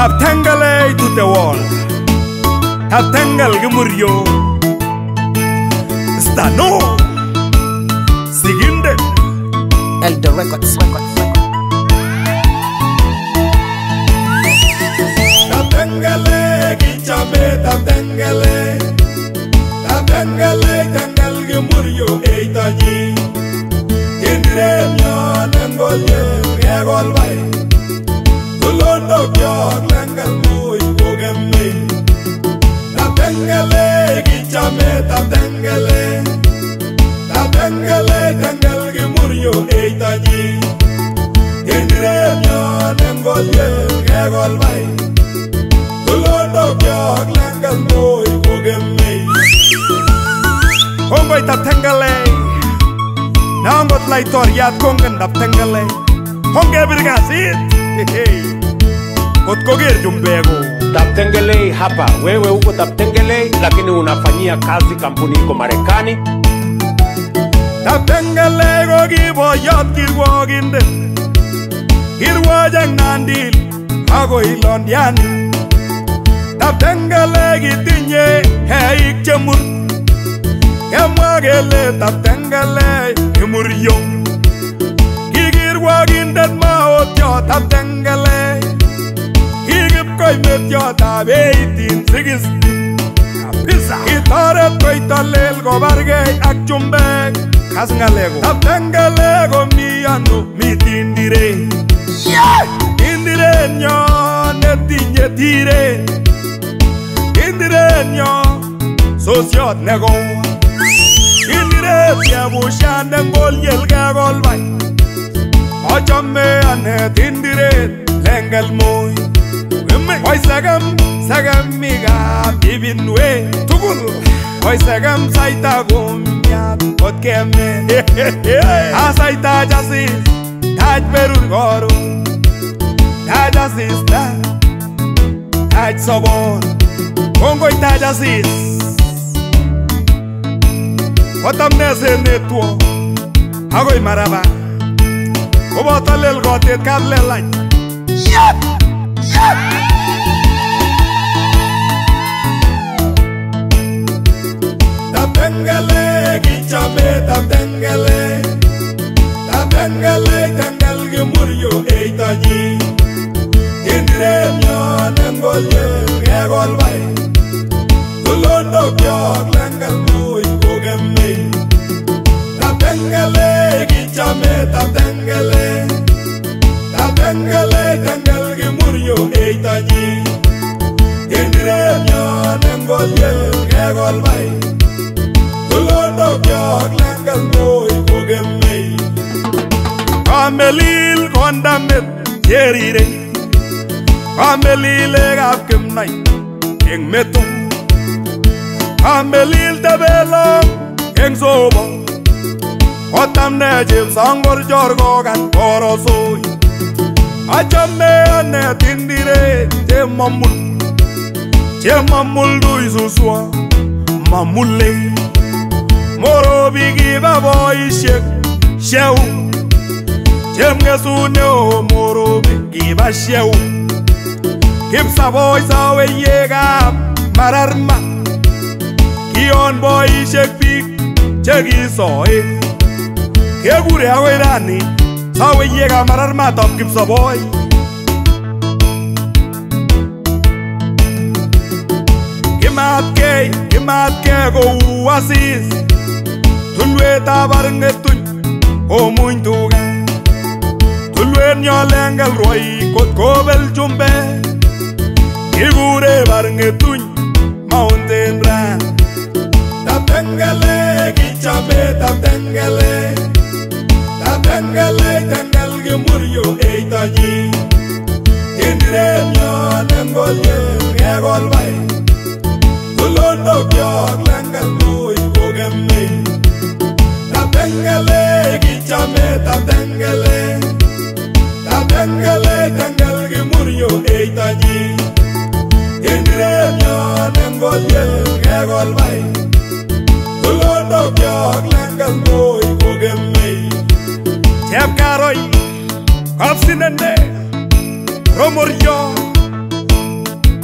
Taptengale to the wall. Taptengal Gimuryo. Stano. Siginde. Elder Records. Taptengale, Gichame, Taptengale. Taptengale, Tangal Gimuryo, Eitaji. Indremyo, Nangolye, Yagolway. Tulondo, Gyog, Langal, Moy, Ogame. Taptengale, Gichame, Taptengale. Taptengale, Tangal Gimuryo, Eitaji. Indremyo, Nangolye, Yagolway. Tulondo, Gyog, Langal, Moy, Ogame. Hongoy Taptengale. Nangot laitoriat kongen Taptengale. Honge birgasit. Kotkoger jumbego. Taptengale hapa. Wewe uko Taptengale lakini unafanyia kazi kampuni iko Marekani. Taptengale go kiboyot kirwoginde. Kirwojang Nandil ako Ilondiani. Taptengale kitinye heik chemur. Kemwa kele Taptengale Gimuryo. Kikirwogindet maotyo Taptengale. Kikipkoimetyo tab 1860. Kitoret koitolel kobargei ak chumbek. Kas ngaleko Taptengale komi ano mi tindire. Tindirenyo netinye tire. Tindirenyo sosiot neko. Tindiret yebushande ngolyel kegolbay. Ochome ane tindiret lengel moy. Oy sagam ibinwe tugul. Oy sagam saita gomyat kot keme. Asaita jasis taj berur goru. Taj asis taj sobon. Kongoy taj asis. Otamneze netwo agoy maraba. Kobotalel gotet kadlelany. Taptengale, Gichame, Taptengale. Taptengale, Tangal Gimuryo, Eitaji. Indremyo, Nangolye, Yagolway. Tulondo, Gyog, Langal, Moy, Ogame. Taptengale, Gichame, Taptengale. Taptengale, Tangal Gimuryo, Eitaji. Indremyo, Nangolye, Yagolway. Tulondo, Gyog, Langal, Moy, Ogame. Kamelil kondamet yerire. Kamelil egapkemnay eng metum. Kamelil tabelong eng sobo. Otamne chepsongor jorgogan korosoy. Achame ane tindire chemamul dui suswa mamule. Morobi kiba boishek shew. Chemngesune o morobi kiba shew. Kipsaboy sawe yegap mararma. Kion boishek pik chekisoe. Kekure agoi rani sawe yegap mararma top Kipsaboy. Kimatkei kou asis. Tulwetab arngetuny komuny tuga. Tulwet nyo lengel rwai kot kobel chumbek. Kikure barngetuny Mountain Ran. Taptengale, Gichame, Taptengale. Taptengale, Tangal Gimuryo, Eitaji. Indremyo, Nangolye, Yagolway. Tulondo, Gyog, Langal, Moy, Ogame. Taptengale, Gichame, Taptengale. Taptengale, Tangal Gimuryo, Eitaji. Indremyo, Nangolye, Yagolway. Tulondo, Gyog, Langal, Moy, Ogame. Chepkaroy, Kapsinende, Romoryo,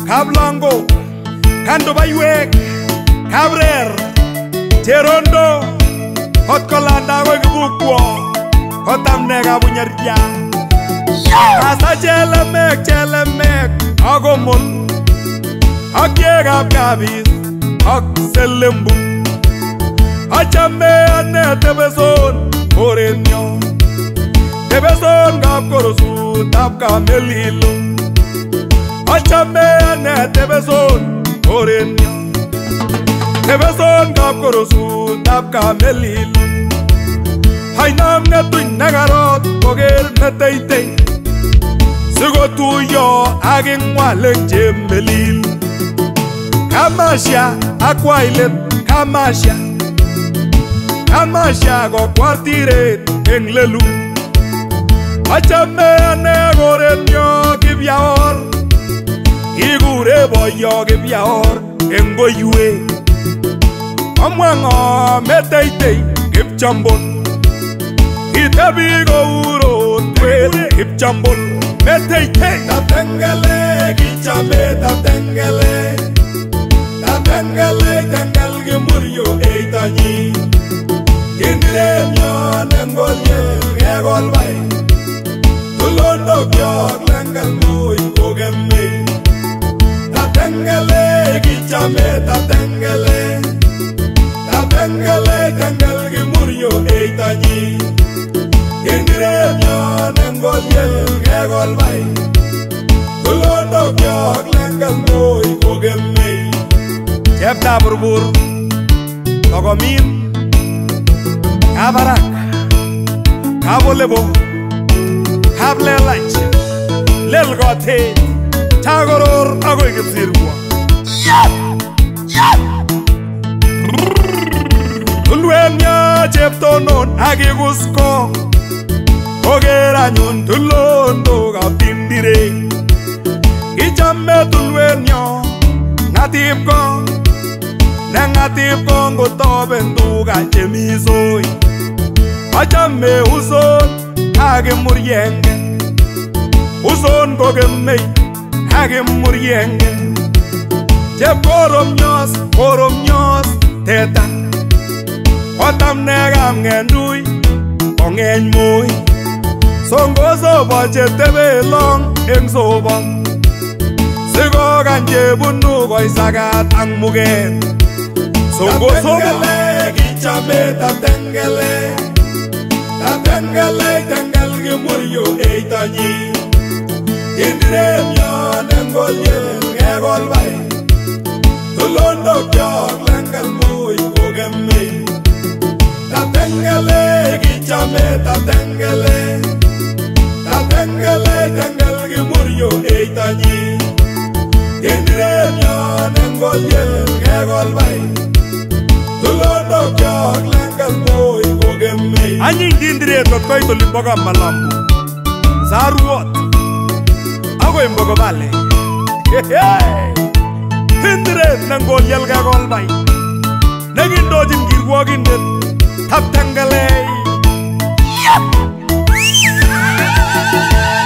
Kablongo, Kando Baywek, Kabrer, Cherondo, Hot Kolanda Wegubukwo, Hotamnega Bunyaria, Kasa Chelemek, Agomon, Akyegab Kabis, Ak Selembu, Achame Ane Tebeson, Orenyo, Tebeson Gab Korosu, Tap Kamelilu. Achame ane Tebeson Orenyo, Tebeson Gab Korosu Tap Kamelilu. Hainam Netuin Nagarot Koger Neteitei Sigo tuyo Aging Waleng Jemelil Kamasha Akwailet Kamasha Go Kwartiret Englelu. Achame ane Orenyo Kibyaor Igure boyo Kibyaor Engoyue Amwango Meteitei Kipchambon Itabigo uro Twele Kipchambon Meteitei Tatengele Kichame Tatengele Tengal Gemuryo Eitani Indremyo Nengolye Gegolbai Tulondo Gyok Lengal Mui Kogemei Tatengele Kichame Tatengele Tengal Gemuryo Eitani Indremyo Nengolye Gegolbai Tulondo Gyok Lengal Mui Kogemei Chepta Burbur Togomin Kabarak Kabolebo Kablelach Lelgote Tagoror Agoy Gipsirwa Tulwenya Cheptonon Agigusko Ogera Nyun Tulondo Gapindire Ichame Tulwenya Natip Kong Nengatip Kong Gotobenduga Chemisoi Achame Uson Hage Murienge Uson Kogemei Hage Murienge Jeb Korom Nyos Teta Otam Negam Ngendui Ongeny Mui Songo Soba Chetebe Long Eng Soba Sigo Ganje Bunu Goy Sagat Ang Mugen Songo Soba Kichame Tatengele Tengal Gemuryo Eitani Indremyo Nengolye Gegolbai Tulondo Gyok Lengal Mui Kogemei Tatengele Kichame Tatengele Tengal Gemuryo Eitani Indremyo Nengolye Gegolbai Tulondo Gyok Lengal Mui Kogemei Anyi Indire Tokoi Tulimboga Malambu Zaruot Ago Imbogo Vale Indire Nengolye Gegolbai Negindo Jim Girwogindet Tap Tengale